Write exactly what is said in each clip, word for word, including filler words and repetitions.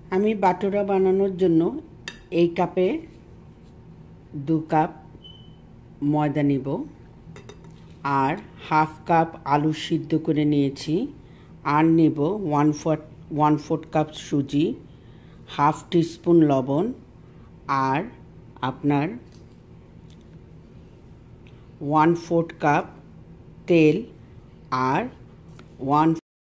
আমি বাটুরা বানানোর জন্য এই কাপে দু কাপ ময়দা নিব আর হাফ কাপ আলু সিদ্ধ করে নিয়েছি আর নেব one fourth one fourth cup সুজি, হাফ টিস্পুন লবণ আর আপনার ওয়ান ফোর্থ কাপ তেল আর ওয়ান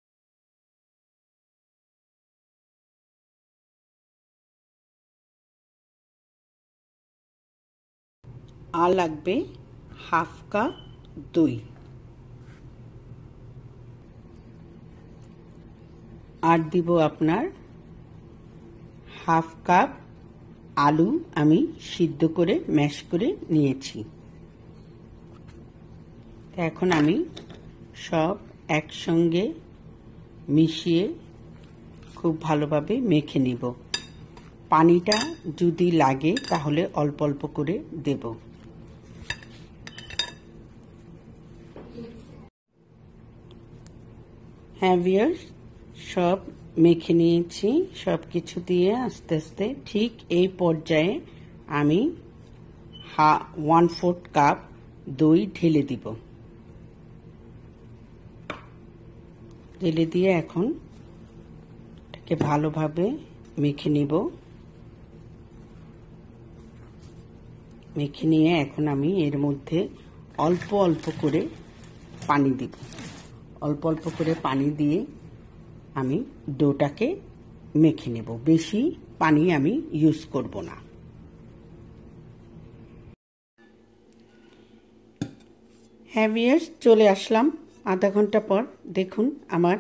আর লাগবে হাফ কাপ দই আর দিব আপনার হাফ কাপ আলু আমি সিদ্ধ করে ম্যাশ করে নিয়েছি। এখন আমি সব একসঙ্গে মিশিয়ে খুব ভালোভাবে মেখে নিব। পানিটা যদি লাগে তাহলে অল্প অল্প করে দেব। হ্যাঁ ভিউয়ার্স, সব মেখে নিয়েছি সব কিছু দিয়ে আস্তে আস্তে। ঠিক এই পর্যায়ে আমি হা ওয়ান ফোর্থ কাপ দই ঢেলে দিব। ঢেলে দিয়ে এখন এটাকে ভালোভাবে মেখে নিব। মেখে নিয়ে এখন আমি এর মধ্যে অল্প অল্প করে পানি দিব। অল্প অল্প করে পানি দিয়ে আমি ডোটাকে মেখে নেব। বেশি পানি আমি ইউজ করব না। হ্যাঁ ভিউয়ার্স, চলে আসলাম আধা ঘন্টা পর। দেখুন আমার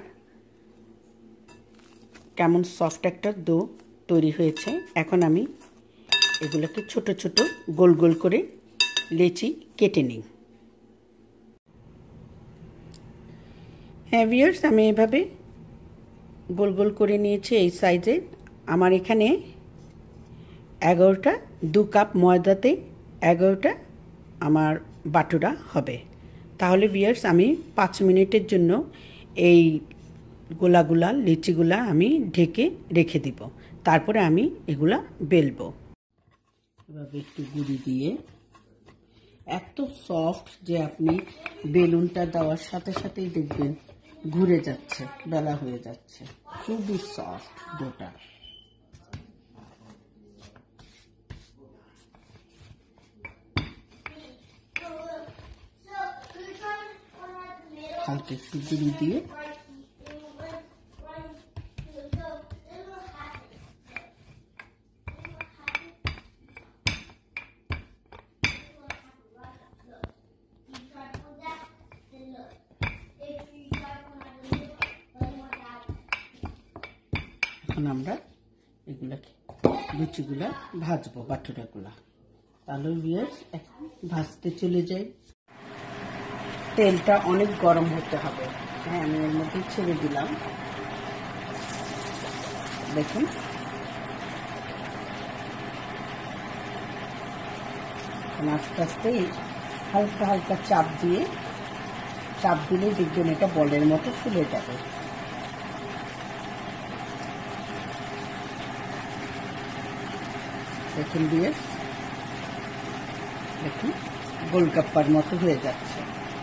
কেমন সফট একটা ডো তৈরি হয়েছে। এখন আমি এগুলোকে ছোট ছোট গোল গোল করে লেচি কেটে নিই। হ্যাঁ ভিউয়ার্স, আমি এভাবে গোল গোল করে নিয়েছি এই সাইজে। আমার এখানে এগারোটা দু কাপ ময়দাতে এগারোটা আমার বাটুরা হবে। তাহলে ভিউয়ার্স, আমি পাঁচ মিনিটের জন্য এই গোলাগুলা লিচিগুলা আমি ঢেকে রেখে দিব। তারপরে আমি এগুলা বেলবো। এভাবে একটু গুঁড়ি দিয়ে এত সফট যে আপনি বেলুনটা দেওয়ার সাথে সাথেই দেখবেন ঘুরে যাচ্ছে, বেলা হয়ে যাচ্ছে। খুবই সফট ডোটা। হালকা একটু গুঁড়ি দিয়ে এখন আমরা এগুলাকে লুচিগুলা ভাজবো, বাটুরাগুলা। তাহলে ভিউয়ার্স এখন ভাজতে চলে যাই। তেলটা অনেক গরম হতে হবে। হ্যাঁ, আমি এর মধ্যে ছেড়ে দিলাম। দেখুন আস্তে আস্তে হালকা হালকা চাপ দিয়ে চাপ দিলে দেখবেন এটা বলের মতো ফুলে যাবে। দেখুন দিয়ে দেখুন গোলগাপ্পার মতো হয়ে যাচ্ছে।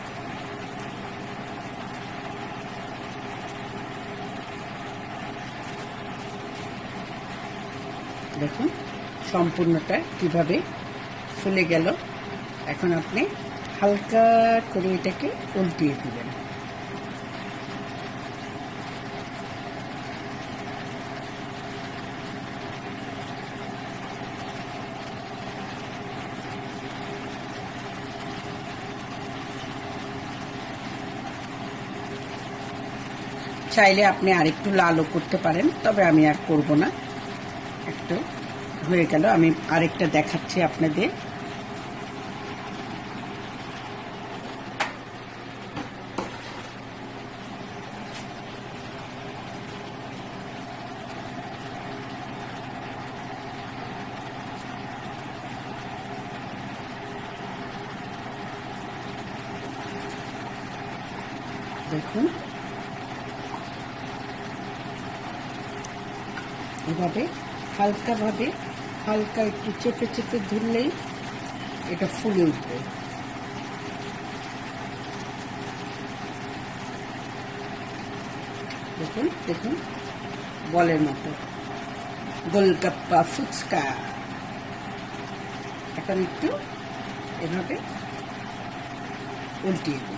দেখুন সম্পূর্ণটা কিভাবে ফুলে গেল। এখন আপনি হালকা করে এটাকে উল্টিয়ে দিবেন। চাইলে আপনি আরেকটু লালও করতে পারেন, তবে আমি আর করব না। একটু হয়ে গেল, আমি আরেকটা দেখাচ্ছি আপনাদের। দেখুন এভাবে হালকাভাবে হালকা একটু চেপে চেপে ধরলেই এটা ফুলে উঠবে। দেখুন দেখুন বলের মতো গোলগাপ্পা ফুচকা। এখন একটু এভাবে উল্টিয়ে দিই।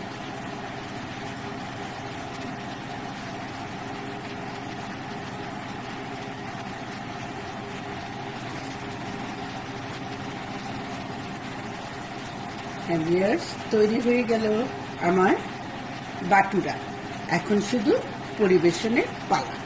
ভিউয়ার্স, তৈরি হয়ে গেল আমার বাটুরা। এখন শুধু পরিবেশনের পালা।